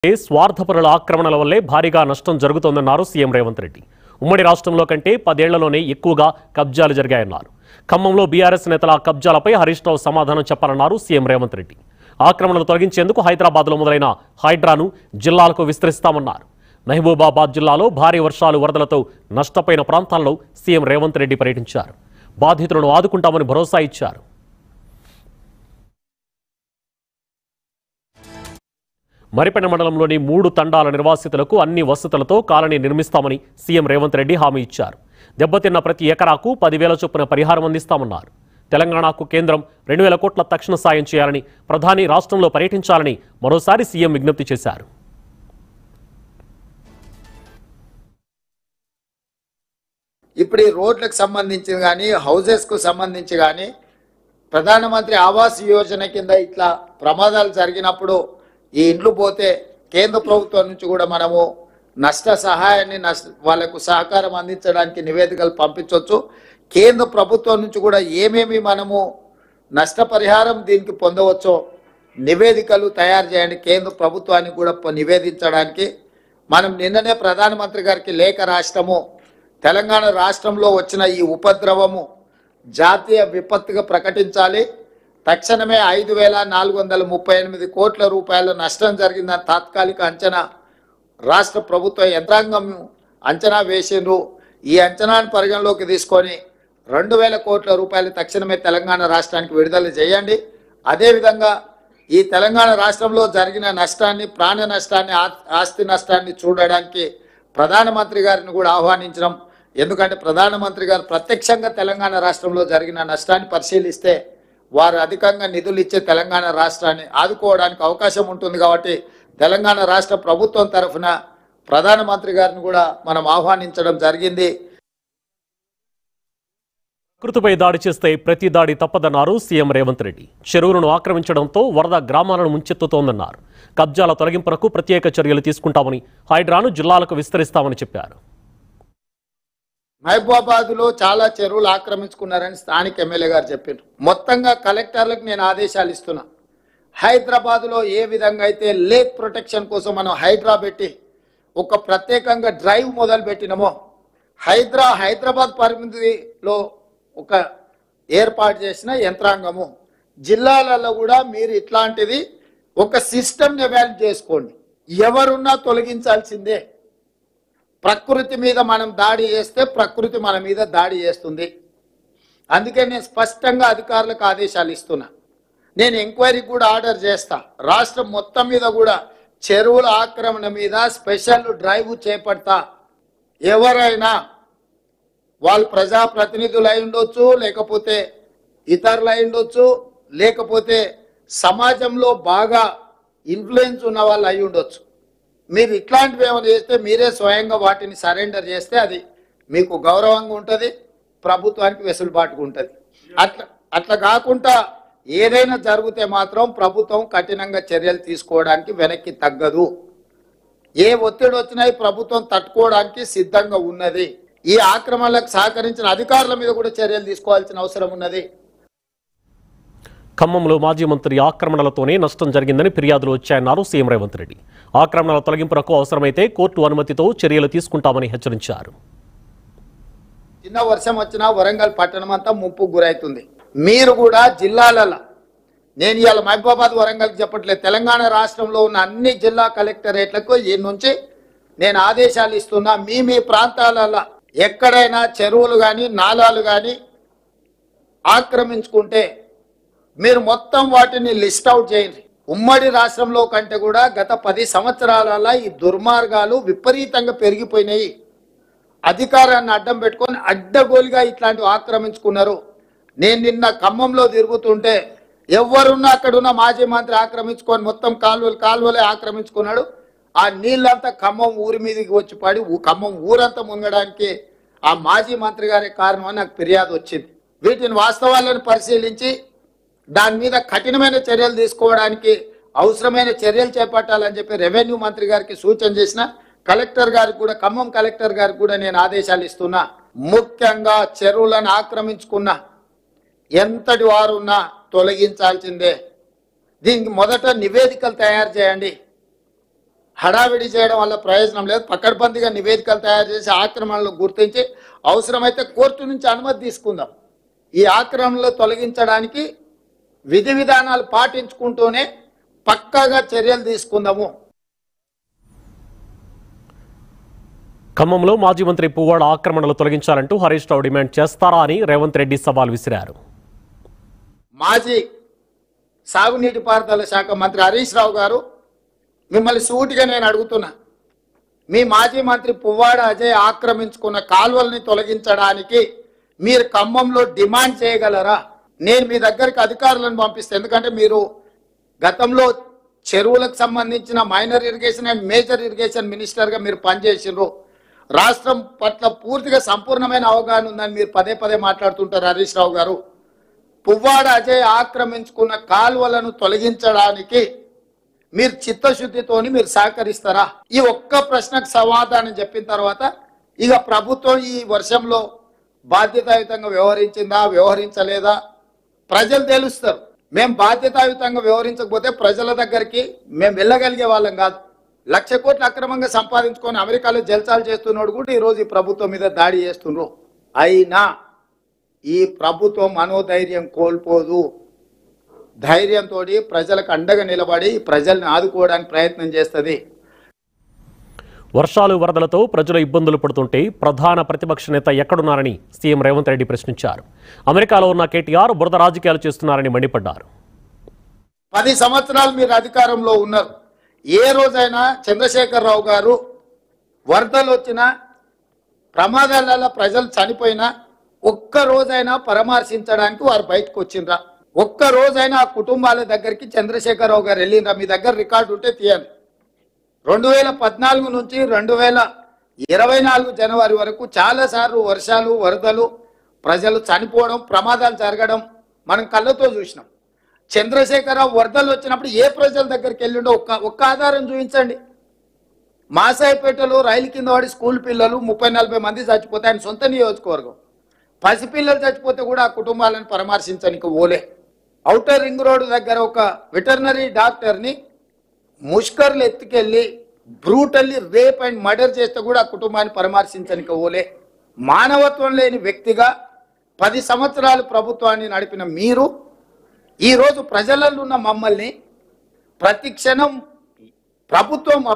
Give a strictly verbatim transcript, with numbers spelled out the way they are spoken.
స్వార్థపరుల ఆక్రమణల వల్లే భారీగా నష్టం జరుగుతోందన్నారు సీఎం రేవంత్ రెడ్డి. ఉమ్మడి రాష్ట్రంలో కంటే పదేళ్లలోనే ఎక్కువగా కబ్జాలు జరిగాయన్నారు. ఖమ్మంలో బీఆర్ఎస్ నేతల కబ్జాలపై హరీష్ రావు సమాధానం చెప్పాలన్నారు సీఎం రేవంత్ రెడ్డి. ఆక్రమణలు తొలగించేందుకు హైదరాబాద్లో మొదలైన హైడ్రాను జిల్లాలకు విస్తరిస్తామన్నారు. మహబూబాబాద్ జిల్లాలో భారీ వర్షాలు వరదలతో నష్టపోయిన ప్రాంతాల్లో సీఎం రేవంత్ రెడ్డి పర్యటించారు. బాధితులను ఆదుకుంటామని భరోసా ఇచ్చారు. మరిపెన్న మండలంలోని మూడు తండాల నిర్వాసితులకు అన్ని వసతులతో కాలనీ నిర్మిస్తామని సీఎం రేవంత్ రెడ్డి హామీ ఇచ్చారు. దెబ్బతిన్న ప్రతి ఎకరాకు పదివేల చొప్పున పరిహారం అందిస్తామన్నారు. తెలంగాణకు కేంద్రం రెండు వేల కోట్ల తక్షణ సాయం చేయాలని, ప్రధాని రాష్ట్రంలో పర్యటించాలని మరోసారి సీఎం విజ్ఞప్తి చేశారు. ఇప్పుడు ఈ రోడ్లకు సంబంధించి కానీ హౌజెస్కు సంబంధించి కానీ ప్రధానమంత్రి ఆవాస్ యోజన కింద ఇట్లా ప్రమాదాలు జరిగినప్పుడు ఈ ఇండ్లు పోతే కేంద్ర ప్రభుత్వం నుంచి కూడా మనము నష్ట సహాయాన్ని నష్ట వాళ్ళకు సహకారం అందించడానికి నివేదికలు పంపించవచ్చు. కేంద్ర ప్రభుత్వం నుంచి కూడా ఏమేమి మనము నష్టపరిహారం దీనికి పొందవచ్చో నివేదికలు తయారు చేయండి. కేంద్ర ప్రభుత్వానికి కూడా నివేదించడానికి మనం నిన్ననే ప్రధానమంత్రి గారికి లేఖ రాష్ట్రము తెలంగాణ రాష్ట్రంలో వచ్చిన ఈ ఉపద్రవము జాతీయ విపత్తుగా ప్రకటించాలి. తక్షణమే ఐదు వేల నాలుగు వందల ముప్పై ఎనిమిది కోట్ల రూపాయల నష్టం జరిగిందని తాత్కాలిక అంచనా రాష్ట్ర ప్రభుత్వ యంత్రాంగం అంచనా వేసిండ్రు. ఈ అంచనాను పరిగణలోకి తీసుకొని రెండు వేల కోట్ల రూపాయలు తక్షణమే తెలంగాణ రాష్ట్రానికి విడుదల చేయండి. అదేవిధంగా ఈ తెలంగాణ రాష్ట్రంలో జరిగిన నష్టాన్ని, ప్రాణ నష్టాన్ని, ఆస్తి నష్టాన్ని చూడడానికి ప్రధానమంత్రి గారిని కూడా ఆహ్వానించడం. ఎందుకంటే ప్రధానమంత్రి గారు ప్రత్యక్షంగా తెలంగాణ రాష్ట్రంలో జరిగిన నష్టాన్ని పరిశీలిస్తే వారు అధికంగా నిధులు ఇచ్చే తెలంగాణ రాష్ట్రాన్ని ఆదుకోవడానికి అవకాశం ఉంటుంది. కాబట్టి తెలంగాణ రాష్ట్ర ప్రభుత్వం తరఫున ప్రధానమంత్రి గారిని కూడా మనం ఆహ్వానించడం జరిగింది. ప్రకృతిపై దాడి చేస్తే ప్రతి దాడి తప్పదన్నారు సీఎం రేవంత్ రెడ్డి. చెరువులను ఆక్రమించడంతో వరద గ్రామాలను ముంచెత్తుతోందన్నారు. కబ్జాల తొలగింపునకు ప్రత్యేక చర్యలు తీసుకుంటామని, హైడ్రాను జిల్లాలకు విస్తరిస్తామని చెప్పారు. మహబూబాబాద్లో చాలా చెరువులు ఆక్రమించుకున్నారని స్థానిక ఎమ్మెల్యే గారు చెప్పారు. మొత్తంగా కలెక్టర్లకు నేను ఆదేశాలు ఇస్తున్నా. హైదరాబాద్లో ఏ విధంగా అయితే లేక్ ప్రొటెక్షన్ కోసం మనం హైడ్రా పెట్టి ఒక ప్రత్యేకంగా డ్రైవ్ మొదలు పెట్టినామో, హైడ్రా హైదరాబాద్ పరిమితిలో ఒక ఏర్పాటు చేసిన యంత్రాంగము జిల్లాలలో కూడా మీరు ఇట్లాంటిది ఒక సిస్టమ్ని ఎవాల్యుయేట్ చేసుకోండి. ఎవరున్నా తొలగించాల్సిందే. ప్రకృతి మీద మనం దాడి చేస్తే ప్రకృతి మన మీద దాడి చేస్తుంది. అందుకే నేను స్పష్టంగా అధికారులకు ఆదేశాలు ఇస్తున్నా. నేను ఎంక్వైరీ కూడా ఆర్డర్ చేస్తా. రాష్ట్రం మొత్తం మీద కూడా చెరువుల ఆక్రమణ మీద స్పెషల్ డ్రైవ్ చేపడతా. ఎవరైనా వాళ్ళు ప్రజాప్రతినిధులు అయి ఉండొచ్చు, లేకపోతే ఇతరులు అయి ఉండొచ్చు, లేకపోతే సమాజంలో బాగా ఇన్ఫ్లుయెన్స్ ఉన్న వాళ్ళు అయి ఉండొచ్చు. మీరు ఇట్లాంటివి ఏమైనా చేస్తే మీరే స్వయంగా వాటిని సరెండర్ చేస్తే అది మీకు గౌరవంగా ఉంటుంది, ప్రభుత్వానికి వెసులుబాటుగా ఉంటుంది. అట్లా అట్లా కాకుండా ఏదైనా జరిగితే మాత్రం ప్రభుత్వం కఠినంగా చర్యలు తీసుకోవడానికి వెనక్కి తగ్గదు. ఏ ఒత్తిడి వచ్చినా ప్రభుత్వం తట్టుకోవడానికి సిద్ధంగా ఉన్నది. ఈ ఆక్రమణలకు సహకరించిన అధికారుల మీద కూడా చర్యలు తీసుకోవాల్సిన అవసరం ఉన్నది. ఖమ్మంలో మాజీ మంత్రి ఆక్రమణలతోనే నష్టం జరిగిందని ఫిర్యాదులు వచ్చాయన్నారు సీఎం రేవంత్ రెడ్డి. ఆక్రమణల తొలగింపునకు అవసరమైతే కోర్టు అనుమతితో చర్యలు తీసుకుంటామని హెచ్చరించారు. చిన్న వర్షం వచ్చినా వరంగల్ పట్టణం అంతా ముప్పు గురవుతుంది. మీరు కూడా జిల్లాలలో, నేను ఇవాళ మహబూబాబాద్ వరంగల్కి చెప్పట్లేదు, తెలంగాణ రాష్ట్రంలో ఉన్న అన్ని జిల్లా కలెక్టరేట్లకు ఈ నుంచి నేను ఆదేశాలు ఇస్తున్నా. మీ మీ ప్రాంతాలలో ఎక్కడైనా చెరువులు కానీ నాలాలు కానీ ఆక్రమించుకుంటే మీరు మొత్తం వాటిని లిస్ట్ అవుట్ చేయండి. ఉమ్మడి రాష్ట్రంలో కంటే కూడా గత పది సంవత్సరాల ఈ దుర్మార్గాలు విపరీతంగా పెరిగిపోయినాయి. అధికారాన్ని అడ్డం పెట్టుకొని అడ్డగోలుగా ఇట్లాంటివి ఆక్రమించుకున్నారు. నేను నిన్న ఖమ్మంలో తిరుగుతుంటే ఎవరున్నా అక్కడున్న మాజీ మంత్రి ఆక్రమించుకొని మొత్తం కాలువలు కాలువలే ఆక్రమించుకున్నాడు. ఆ నీళ్ళంతా ఖమ్మం ఊరి మీదకి వచ్చి పడి ఖమ్మం ఊరంతా మునగడానికి ఆ మాజీ మంత్రి గారే కారణం అని నాకు ఫిర్యాదు వచ్చింది. వీటిని వాస్తవాలను పరిశీలించి దాని మీద కఠినమైన చర్యలు తీసుకోవడానికి అవసరమైన చర్యలు చేపట్టాలని చెప్పి రెవెన్యూ మంత్రి గారికి సూచన చేసిన. కలెక్టర్ గారికి కూడా, ఖమ్మం కలెక్టర్ గారికి కూడా నేను ఆదేశాలు ఇస్తున్నా. ముఖ్యంగా చెరువులను ఆక్రమించుకున్న ఎంతటి వారున్నా తొలగించాల్సిందే. దీనికి మొదట నివేదికలు తయారు చేయండి. హడావిడి చేయడం వల్ల ప్రయోజనం లేదు. పకడ్బందీగా నివేదికలు తయారు చేసి ఆక్రమణలు గుర్తించి అవసరమైతే కోర్టు నుంచి అనుమతి తీసుకుందాం. ఈ ఆక్రమణలు తొలగించడానికి విధి విధానాలు పాటించుకుంటూనే పక్కాగా చర్యలు తీసుకుందాము. ఖమ్మంలో మాజీ మంత్రి పువ్వాడ ఆక్రమణలు తొలగించాలంటూ హరీష్ రావు డిమాండ్ చేస్తారా అని రేవంత్ రెడ్డి సవాల్ విసిరారు. మాజీ సాగునీటి పారుదల శాఖ మంత్రి హరీష్ రావు గారు, మిమ్మల్ని సూటిగా నేను అడుగుతున్నా, మీ మాజీ మంత్రి పువ్వాడ అజయ్ ఆక్రమించుకున్న కాల్వల్ని తొలగించడానికి మీరు ఖమ్మంలో డిమాండ్ చేయగలరా? నేను మీ దగ్గరికి అధికారులను పంపిస్తాను. ఎందుకంటే మీరు గతంలో చెరువులకు సంబంధించిన minor irrigation and major irrigation మినిస్టర్గా మీరు పనిచేసినారు. రాష్ట్రం పట్ల పూర్తిగా సంపూర్ణమైన అవగాహన ఉందని మీరు పదే పదే మాట్లాడుతుంటారు హరీష్ రావు గారు. పువ్వాడ అజయ్ ఆక్రమించుకున్న కాల్వలను తొలగించడానికి మీరు చిత్తశుద్ధితోని మీరు సహకరిస్తారా? ఈ ఒక్క ప్రశ్నకు సమాధానం చెప్పిన తర్వాత ఇక ప్రభుత్వం ఈ వర్షంలో బాధ్యతాయుతంగా వ్యవహరించిందా వ్యవహరించలేదా ప్రజలు తెలుస్తారు. మేము బాధ్యతాయుతంగా వ్యవహరించకపోతే ప్రజల దగ్గరికి మేము వెళ్ళగలిగే వాళ్ళం కాదు. లక్ష కోట్లు అక్రమంగా సంపాదించుకొని అమెరికాలో జల్సాలు చేస్తున్నాడు కూడా ఈరోజు ఈ ప్రభుత్వం మీద దాడి చేస్తున్నారు. అయినా ఈ ప్రభుత్వం మనోధైర్యం కోల్పోదు. ధైర్యంతో ప్రజలకు అండగా నిలబడి ప్రజల్ని ఆదుకోవడానికి ప్రయత్నం చేస్తుంది. వర్షాలు వరదలతో ప్రజలు ఇబ్బందులు పడుతుంటే ప్రధాన ప్రతిపక్ష నేత ఎక్కడున్నారని సీఎం రేవంత్ రెడ్డి ప్రశ్నించారు. అమెరికాలో ఉన్న కేటీఆర్ బురద రాజకీయాలు చేస్తున్నారని మండిపడ్డారు. పది సంవత్సరాలు మీరు అధికారంలో ఉన్నారు. ఏ రోజైనా చంద్రశేఖరరావు గారు వరదలు వచ్చినా ప్రమాదాల ప్రజలు చనిపోయినా ఒక్క రోజైనా పరామర్శించడానికి వారు బయటకు వచ్చిండ్రా? ఒక్క రోజైనా ఆ కుటుంబాల దగ్గరికి చంద్రశేఖరరావు గారు వెళ్ళిండ్రా? మీ దగ్గర రికార్డు ఉంటే తీయండి. రెండు వేల పద్నాలుగు నుంచి రెండు వేల ఇరవై నాలుగు జనవరి వరకు చాలాసార్లు వర్షాలు వరదలు ప్రజలు చనిపోవడం ప్రమాదాలు జరగడం మనం కళ్ళతో చూసినాం. చంద్రశేఖరరావు వరదలు వచ్చినప్పుడు ఏ ప్రజల దగ్గరికి వెళ్ళిండో ఒక్క ఒక్క ఆధారం చూపించండి. మాసాయిపేటలో రైలు కింద వాడి స్కూల్ పిల్లలు ముప్పై నలభై మంది చచ్చిపోతే ఆయన సొంత నియోజకవర్గం. పసిపిల్లలు చచ్చిపోతే కూడా ఆ కుటుంబాలను పరామర్శించడానికి ఓలే. ఔటర్ రింగ్ రోడ్డు దగ్గర ఒక వెటర్నరీ డాక్టర్ని ముష్కర్లు ఎత్తుకెళ్ళి బ్రూటల్లీ రేప్ అండ్ మర్డర్ చేస్తే కూడా ఆ కుటుంబాన్ని పరామర్శించడానికి ఓలే. మానవత్వం లేని వ్యక్తిగా పది సంవత్సరాలు ప్రభుత్వాన్ని నడిపిన మీరు ఈరోజు ప్రజలలో ఉన్న మమ్మల్ని ప్రతి క్షణం ప్రభుత్వం